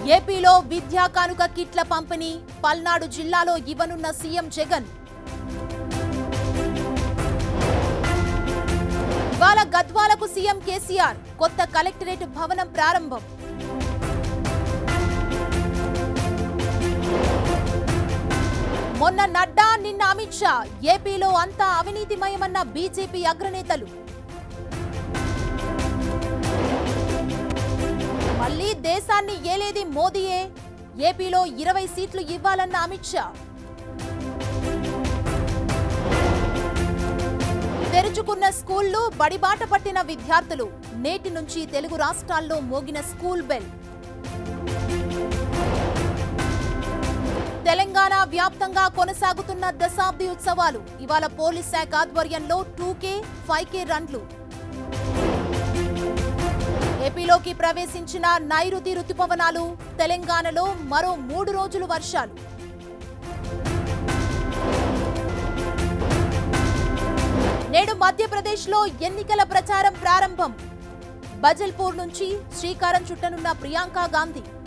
ఏపీలో విద్యా కానుక కిట్ల పంపిణీ పల్నాడు జిల్లాలో ఇవ్వనున్న సీఎం జగన్. ఇవాళ గద్వాలకు సీఎం కేసీఆర్ కొత్త కలెక్టరేట్ భవనం ప్రారంభం. మొన్న నడ్డా నిన్న అమిత్ షా ఏపీలో అంతా అవినీతిమయమన్న బీజేపీ అగ్రనేతలు. మళ్లీ దేశాన్ని ఏలేది మోదీయే, ఏపీలో 20 సీట్లు ఇవ్వాలన్న అమిత్ షా. తెరుచుకున్న స్కూళ్లు, బడిబాట పట్టిన విద్యార్థులు, నేటి నుంచి తెలుగు రాష్ట్రాల్లో మోగిన స్కూల్ బెల్. తెలంగాణ వ్యాప్తంగా కొనసాగుతున్న దశాబ్ది ఉత్సవాలు. ఇవాళ పోలీస్ శాఖ ఆధ్వర్యంలో 2K, 5K రన్లు. ఏపీలోకి ప్రవేశించిన నైరుతి రుతుపవనాలు. తెలంగాణలో మరో 3 రోజులు వర్షాలు. నేడు మధ్యప్రదేశ్లో ఎన్నికల ప్రచారం ప్రారంభం. బజల్పూర్ నుంచి శ్రీకారం చుట్టనున్న ప్రియాంక గాంధీ.